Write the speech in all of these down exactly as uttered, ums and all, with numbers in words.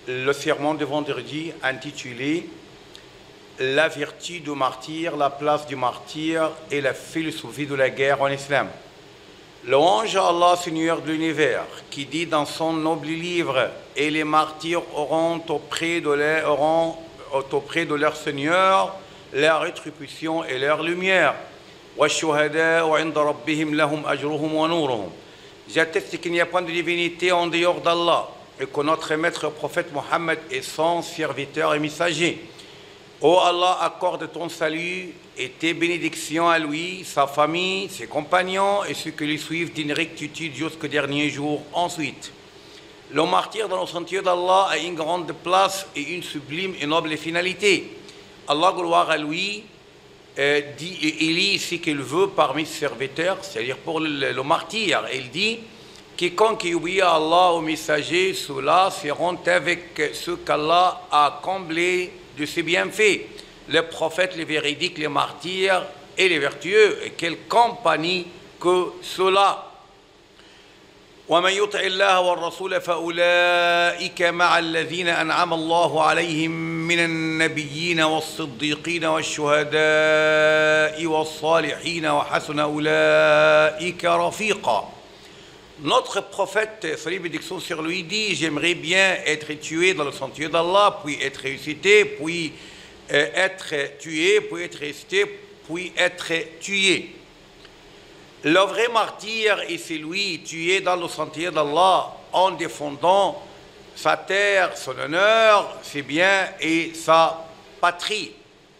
le sermon de vendredi intitulé La vertu du martyr, la place du martyr et la philosophie de la guerre en islam. Louange à Allah, Seigneur de l'univers, qui dit dans son noble livre « Et les martyrs auront auprès de leur, auront auprès de leur Seigneur leur rétribution et leur lumière. » J'atteste qu'il n'y a point de divinité en dehors d'Allah et que notre maître prophète Mohammed est son serviteur et messager. Ô Allah, accorde ton salut et tes bénédictions à lui, sa famille, ses compagnons et ceux qui lui suivent d'une rectitude jusqu'au dernier jour. Ensuite, le martyr dans le sentier d'Allah a une grande place et une sublime et noble finalité. Allah, gloire à lui, euh, dit, élit ce qu'il veut parmi ses serviteurs, c'est-à-dire pour le, le martyr. Il dit, quiconque obéit à Allah, au messager, ceux-là seront avec ceux qu'Allah a comblés de ses bienfaits, les prophètes, les véridiques, les martyrs et les vertueux. Et quelle compagnie que cela! ومن يطع الله والرسول فأولئك مع الذين أنعم الله عليهم من النبيين والصديقين والشهداء والصالحين وحسن أولئك رفيقا. Notre prophète, salut et bénédiction sur lui, dit: j'aimerais bien être tué dans le sentier d'Allah, puis être ressuscité, puis euh, être tué, puis être ressuscité, puis être tué. Le vrai martyr est celui tué dans le sentier d'Allah en défendant sa terre, son honneur, ses biens et sa patrie.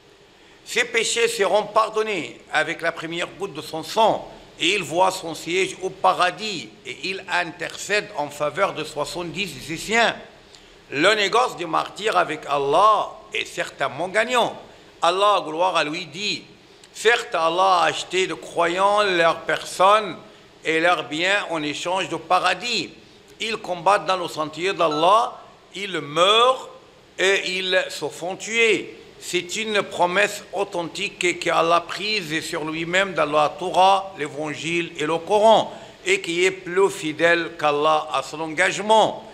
Ses péchés seront pardonnés avec la première goutte de son sang. Et il voit son siège au paradis et il intercède en faveur de soixante-dix de ses siens. Le négoce du martyr avec Allah est certainement gagnant. Allah, gloire à lui, dit: certes, Allah a acheté de croyants leurs personnes et leurs biens en échange de paradis. Ils combattent dans le sentier d'Allah, ils meurent et ils se font tuer. C'est une promesse authentique qu'Allah a prise sur lui-même dans la Torah, l'Évangile et le Coran, et qui est plus fidèle qu'Allah à son engagement.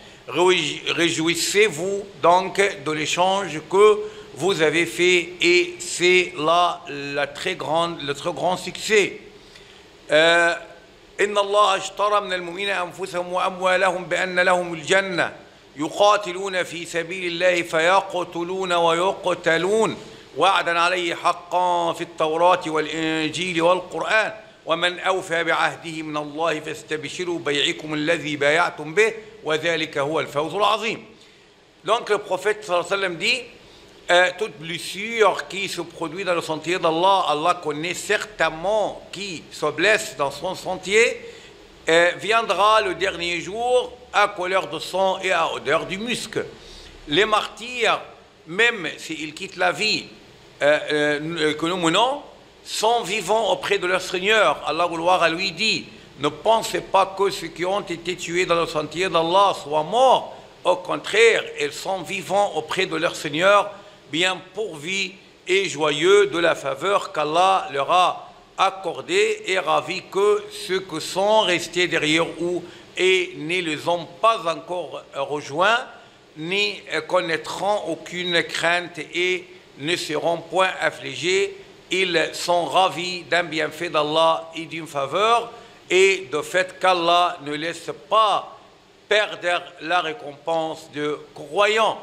Réjouissez-vous donc de l'échange que vous avez fait, et c'est là la très grande, le très grand succès. Euh, إن الله اشترى من المؤمنين أنفسهم وأموالهم بأن لهم الجنة يقاتلون في سبيل الله فيقتلون ويقتلون وعدا عليه حقا في التوراة والإنجيل والقرآن ومن أوفى بعهده من الله فاستبشروا بيعكم الذي بايعتم به وذلك هو الفوز العظيم. Donc le prophète sallallahu alayhi wa sallam dit euh, toute blessure qui se produit dans le sentier d'Allah, Allah connaît certainement qui se blesse dans son sentier, euh, viendra le dernier jour à couleur de sang et à odeur du musc. Les martyrs, même s'ils quittent la vie euh, euh, que nous menons, sont vivants auprès de leur Seigneur. Allah, gloire à lui, dit: ne pensez pas que ceux qui ont été tués dans le sentier d'Allah soient morts. Au contraire, ils sont vivants auprès de leur Seigneur, bien pourvus et joyeux de la faveur qu'Allah leur a accordée, et ravis que ceux qui sont restés derrière eux et ne les ont pas encore rejoints, ni connaîtront aucune crainte et ne seront point affligés. Ils sont ravis d'un bienfait d'Allah et d'une faveur, et de fait qu'Allah ne laisse pas perdre la récompense de croyants.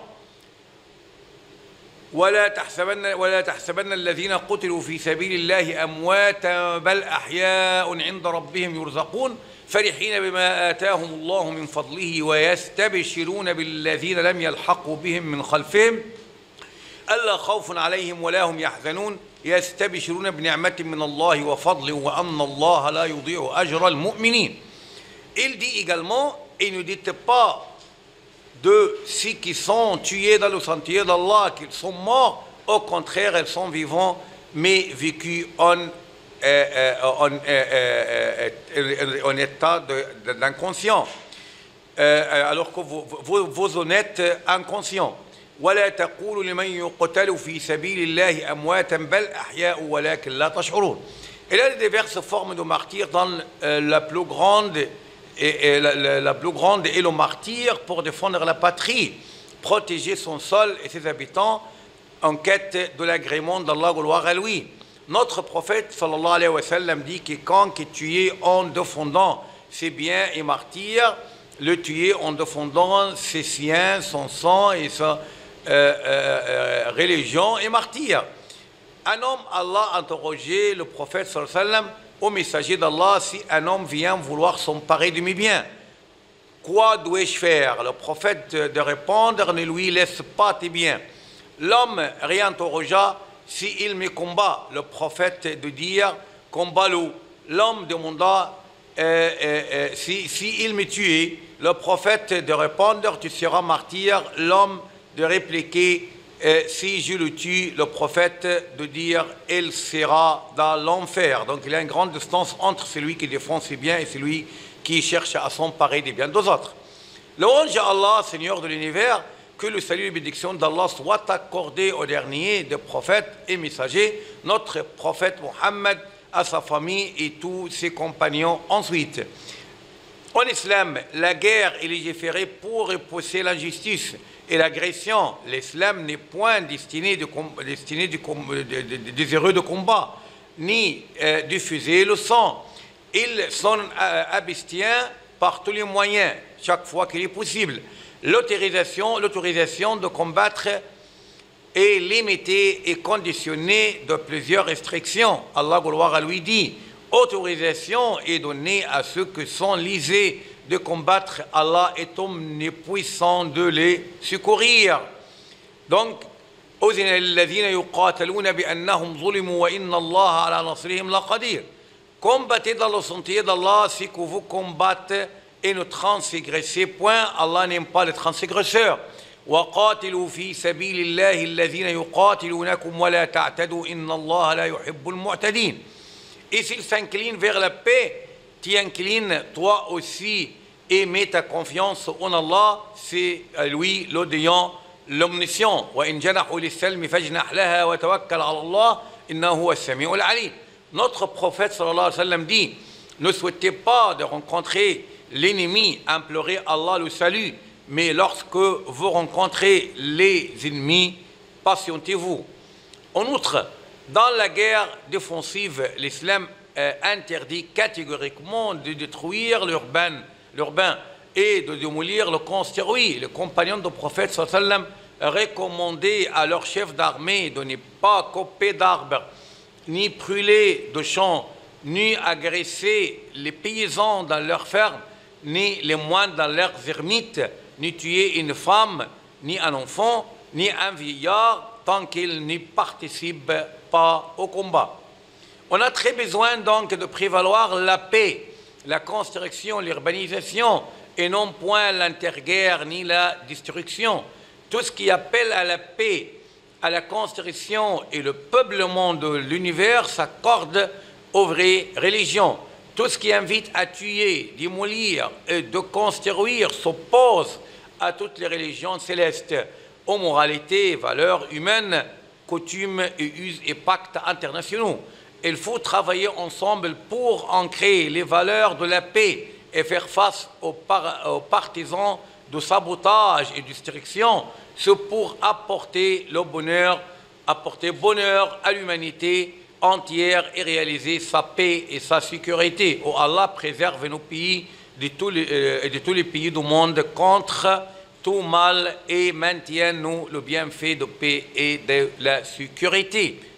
ولا تحسبن ولا تحسبن الذين قتلوا في سبيل الله أمواتا بل أحياء عند ربهم يرزقون فرحين بما آتاهم الله من فضله ويستبشرون بالذين لم يلحقوا بهم من خلفهم ألا خوف عليهم ولا هم يحزنون يستبشرون بنعمة من الله وفضله وأن الله لا يضيع أجر المؤمنين. Il dit également: et ne dites pas de ceux qui sont tués dans le sentier d'Allah qu'ils sont morts, au contraire, ils sont vivants, mais vécus en, euh, euh, en, euh, euh, euh, en état d'inconscient, euh, alors que vous, vous, vous en êtes inconscients. ولا تقولوا لمن يقتل في سبيل الله أمواتا بل أحياء ولكن لا تشعرون. Il y a diverses formes de martyrs dans euh, la plus grande et, et la, la, la plus grande est le martyr pour défendre la patrie, protéger son sol et ses habitants en quête de l'agrément d'Allah, gloire à lui. Notre prophète sallallahu alayhi wa sallam dit que quiconque est tué en défendant ses biens et martyrs, le tuer en défendant ses siens, son sang et sa euh, euh, euh, religion et martyr. Un homme, Allah a interrogé le prophète sallallahu alayhi wa sallam au messager d'Allah, si un homme vient vouloir s'emparer de mes biens, quoi dois-je faire? Le prophète de répondre, ne lui laisse pas tes biens. L'homme réinterrogea, si il me combat, le prophète de dire, combat-le. L'homme demanda, euh, euh, euh, si, si il me tuait, le prophète de répondre, tu seras martyr. L'homme de répliquer, euh, si je le tue, le prophète de dire, il sera dans l'enfer. Donc il y a une grande distance entre celui qui défend ses biens et celui qui cherche à s'emparer des biens des autres. Louange à Allah, Seigneur de l'univers, que le salut et la bénédiction d'Allah soit accordé au dernier des prophètes et messagers, notre prophète Mohammed, à sa famille et tous ses compagnons ensuite. En islam, la guerre est légiférée pour repousser l'injustice et l'agression. L'islam n'est point destiné de, destiné de, de, de, de, désireux de combat, ni euh, diffuser le sang. Ils sont euh, abstiens par tous les moyens, chaque fois qu'il est possible. L'autorisation, l'autorisation de combattre est limitée et conditionnée de plusieurs restrictions. Allah, gloire à lui, dit, autorisation est donnée à ceux qui sont lésés de combattre. Allah est omnipuissant de les secourir. Donc, أذن للذين يقاتلون بأنهم ظلموا وإن الله على نصرهم لقدير. Combattez dans le sentier d'Allah si que vous combattez et ne transgressez point. Allah n'aime pas les transgresseurs. وقاتلوا في سبيل الله الذين يقاتلونكم ولا تعتدوا إن الله لا يحب المعتدين. Et s'il s'incline vers la paix, tu inclines toi aussi et mets ta confiance en Allah, c'est lui l'audient, l'omniscient. وإن جنحوا للسلم فاجنح لها وتوكل على الله إنه هو السميع العليم. Notre prophète sallallahu alayhi wa sallam dit, ne souhaitez pas de rencontrer l'ennemi, implorez Allah le salut, mais lorsque vous rencontrez les ennemis, patientez-vous. En outre, dans la guerre défensive, l'islam euh, interdit catégoriquement de détruire l'urbain, l'urbain et de démolir le construit. Les compagnons du prophète sallallahu alayhi wa sallam recommandaient à leur chef d'armée de ne pas couper d'arbres, ni brûler de champs, ni agresser les paysans dans leurs fermes, ni les moines dans leurs ermites, ni tuer une femme, ni un enfant, ni un vieillard, tant qu'ils n'y participent pas au combat. On a très besoin donc de prévaloir la paix, la construction, l'urbanisation, et non point l'interguerre ni la destruction. Tout ce qui appelle à la paix, à la construction et le peuplement de l'univers s'accorde aux vraies religions. Tout ce qui invite à tuer, démolir et de construire s'oppose à toutes les religions célestes, aux moralités, valeurs humaines, coutumes et us et pactes internationaux. Il faut travailler ensemble pour ancrer les valeurs de la paix et faire face aux, par aux partisans de sabotage et de destruction, c'est pour apporter le bonheur, apporter bonheur à l'humanité entière et réaliser sa paix et sa sécurité. Oh Allah préserve nos pays de tous les, euh, de tous les pays du monde contre tout mal et maintienne-nous le bienfait de paix et de la sécurité.